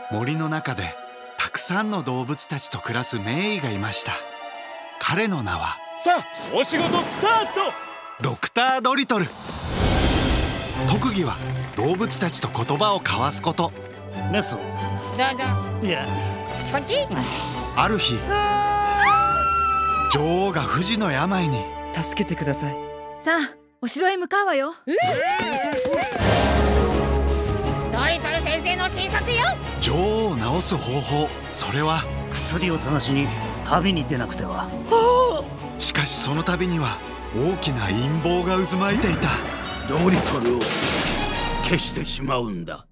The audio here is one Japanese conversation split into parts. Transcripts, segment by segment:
森の中でたくさんの動物たちと暮らす名医がいました。彼の名は、 さあお仕事スタート。 ドクタードリトル。特技は動物たちと言葉を交わすこと。 メスをどうぞ。 いやこっち。 ある日、女王が不治の病に。 助けてください。 さあ、お城へ向かうわよ。 ドリトル先生の診察よ。 女王を治す方法、それは薬を探しに旅に出なくては。 しかしその旅には大きな陰謀が渦巻いていた。 ドリトルを消してしまうんだ。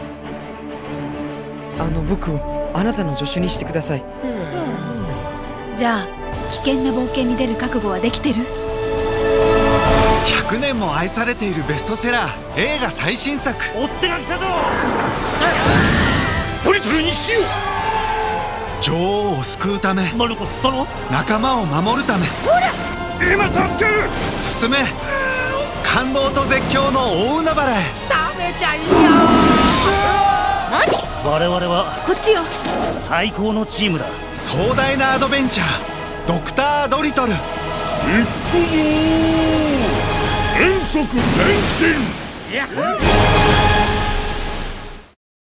僕をあなたの助手にしてください。 じゃあ、危険な冒険に出る覚悟はできてる ？100年も愛されているベストセラー、映画最新作。 追っ手が来たぞ。 ドリトルにしよう。 女王を救うため、 マルコ殿、 仲間を守るため、 今助ける。 進め。感動と絶叫の大海原へ。 食べちゃいいよ。何？ 我々はこっちよ。 最高のチームだ。 壮大なアドベンチャー、ドクタードリトル。 行くぞ。変則転身。